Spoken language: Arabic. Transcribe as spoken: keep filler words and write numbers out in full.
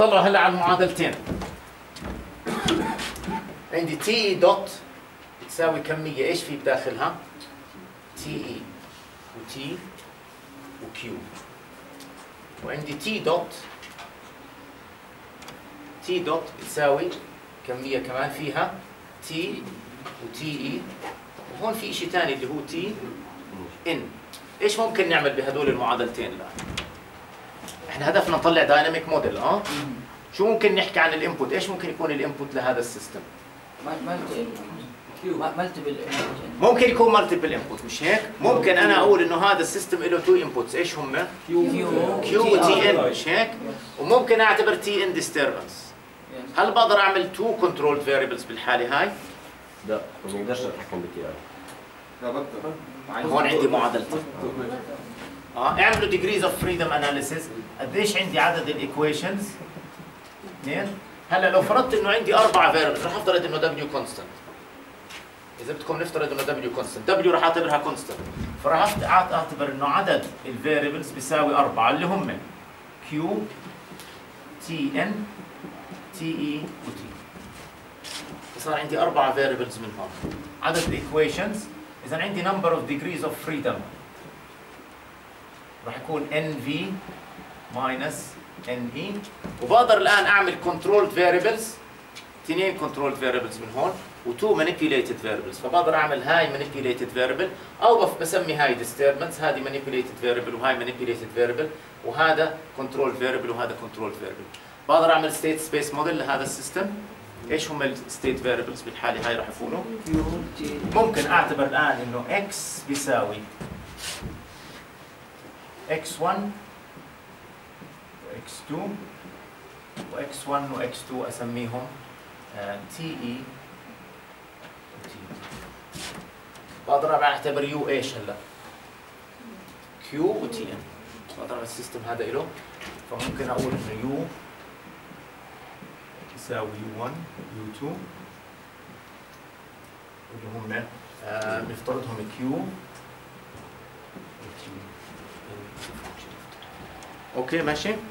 طلعوا هلا على المعادلتين. عندي تي اي دوت تساوي كمية ايش في بداخلها؟ تي اي وتي وكيو. وعندي تي دوت تي دوت تساوي كمية كمان فيها تي وتي اي، وهون في شيء ثاني اللي هو تي ان. ايش ممكن نعمل بهدول المعادلتين الان؟ احنا هدفنا نطلع دايناميك موديل. اه شو ممكن نحكي عن الانبوت؟ ايش ممكن يكون الانبوت لهذا السيستم؟ مالتيبل. ممكن يكون مالتيبل انبوت، مش هيك؟ ممكن انا اقول انه هذا السيستم له تو انبوتس، ايش هم؟ كيو كيو وتي ان، مش هيك؟ وممكن اعتبر تي ان ديستربنس. هل بقدر اعمل تو كنترول فاريبلز بالحاله هاي؟ لا، ما بقدرش اتحكم بالتي اي. لا بقدر. هون عندي معادلتين. اه اعملوا ديجريز اوف فريدم اناليسيس، قديش عندي عدد الايكويشنز؟ اثنين. هلا لو فرضت انه عندي اربع فاريبلز رح افترض انه دبليو كونستنت. اذا بدكم نفترض انه دبليو كونستنت، دبليو رح اعتبرها كونستنت، فراح اعتبر انه عدد الفاريبلز بيساوي اربعه اللي هم كيو تي ان تي اي وتي. صار عندي اربعه فاريبلز من هون. عدد الايكويشنز، اذا عندي نمبر اوف ديجريز اوف فريدم راح يكون ان في ماينس ان اي، وبقدر الان اعمل كنترول فاريبلز، اثنين كنترول فاريبلز من هون وتو مانيبيوليتد فاريبلز، فبقدر اعمل هاي مانيبيوليتد فاريبل او بسمي هاي ديستربنس، هذه مانيبيوليتد فاريبل وهاي مانيبيوليتد فاريبل، وهذا كنترول فاريبل وهذا كنترول فاريبل. بقدر اعمل ستيت سبيس موديل لهذا السيستم. ايش هم الستيت فاريبلز بالحاله هاي؟ راح يكونوا ممكن اعتبر الان انه اكس بيساوي إكس واحد وإكس اثنين وإكس واحد وإكس اثنين اسميهم تي اي وتي. بقدر اعتبر يو ايش هلا؟ كيو وتي ان. بقدر اعمل السيستم هذا له، فممكن اقول انه يو يساوي يو واحد يو اثنين اللي هم آه نفترضهم كيو. اوكي ماشي.